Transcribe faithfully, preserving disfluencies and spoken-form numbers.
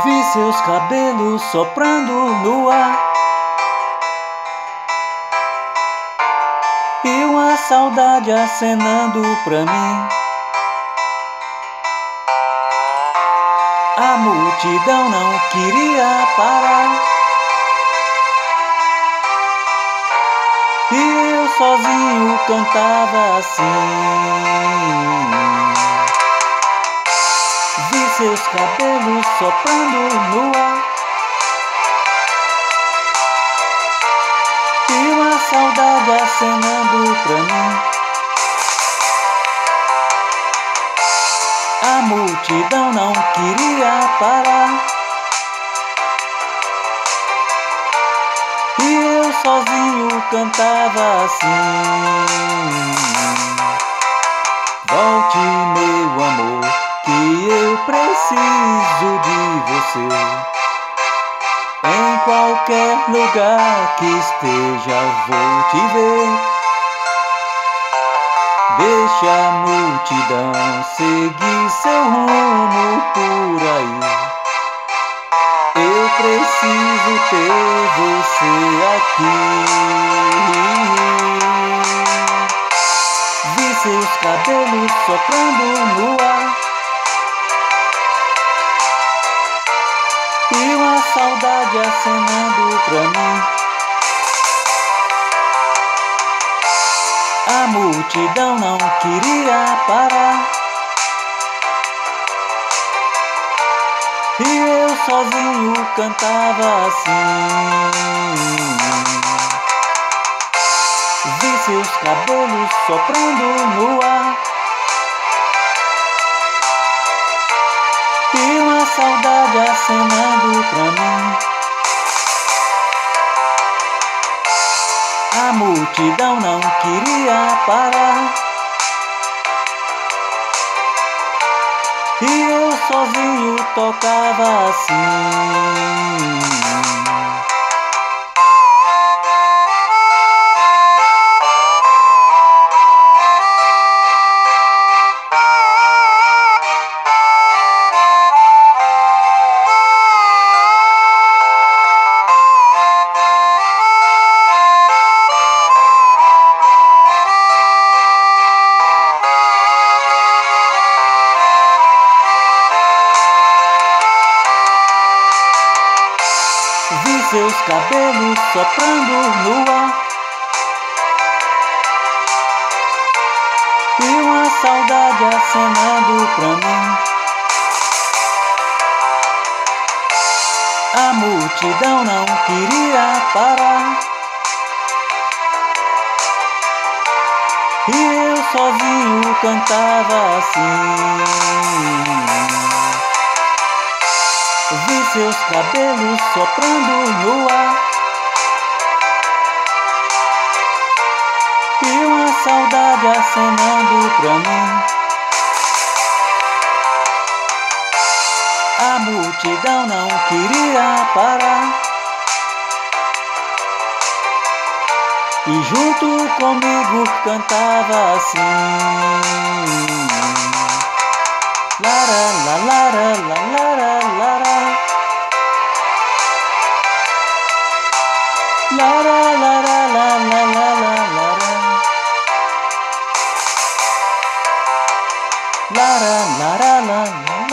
Vi seus cabelos soprando no ar e uma saudade acenando pra mim. A multidão não queria parar e eu sozinho cantava assim. Vi seus cabelos soprando no ar e uma saudade acenando pra mim. A multidão não queria parar e eu sozinho cantava assim. Volte, meu amor, que eu preciso de você. Em qualquer lugar que esteja, vou te ver. Deixa a multidão seguir seu rumo por aí. Eu preciso ter você aqui. Vi seus cabelos soprando no ar e uma saudade acenando pra mim. A multidão não queria parar e eu sozinho cantava assim. Vi seus cabelos soprando no ar e uma saudade acenando pra mim. A multidão não queria parar e eu sozinho tocava assim. Vi seus cabelos soprando no ar e uma saudade acenando pra mim. A multidão não queria parar e eu sozinho cantava assim. Vi seus cabelos soprando no ar e uma saudade acenando pra mim. A multidão não queria parar e junto comigo cantava assim. Lara, la, lara, la, lara, lara. Lara, lara, la, la, la, la, lara. Lara, lara, la, la.